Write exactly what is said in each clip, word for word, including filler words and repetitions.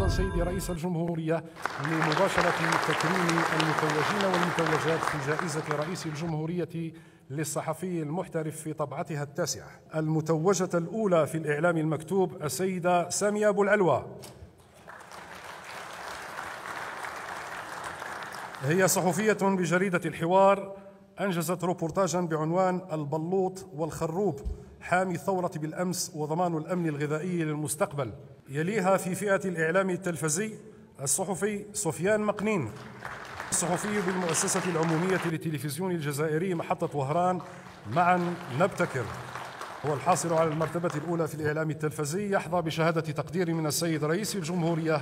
سيدي رئيس الجمهورية لمباشرة تكريم المتوجين والمتوجات في جائزة رئيس الجمهورية للصحفي المحترف في طبعتها التاسعة. المتوجة الأولى في الإعلام المكتوب السيدة سامية أبو العلوى، هي صحفية بجريدة الحوار، أنجزت روبورتاجا بعنوان البلوط والخروب، حامي الثورة بالأمس وضمان الأمن الغذائي للمستقبل. يليها في فئة الإعلام التلفزي الصحفي سفيان مقنين، الصحفي بالمؤسسة العمومية للتلفزيون الجزائري محطة وهران. معا نبتكر. هو الحاصل على المرتبة الأولى في الإعلام التلفزي، يحظى بشهادة تقدير من السيد رئيس الجمهورية.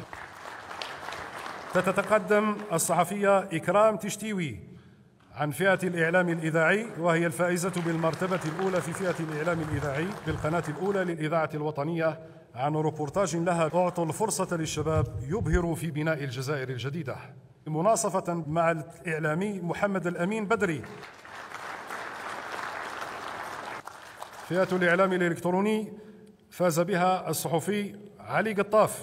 تتقدم الصحفية إكرام تشتيوي عن فئة الإعلام الإذاعي، وهي الفائزة بالمرتبة الأولى في فئة الإعلام الإذاعي بالقناة الأولى للإذاعة الوطنية، عن روبورتاج لها أعطوا الفرصة للشباب يبهروا في بناء الجزائر الجديدة، مناصفة مع الإعلامي محمد الأمين بدري. فئة الإعلام الإلكتروني فاز بها الصحفي علي قطاف،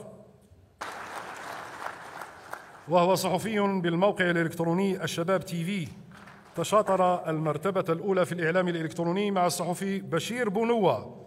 وهو صحفي بالموقع الإلكتروني الشباب تي في. تشاطر المرتبة الأولى في الإعلام الإلكتروني مع الصحفي بشير بونوة.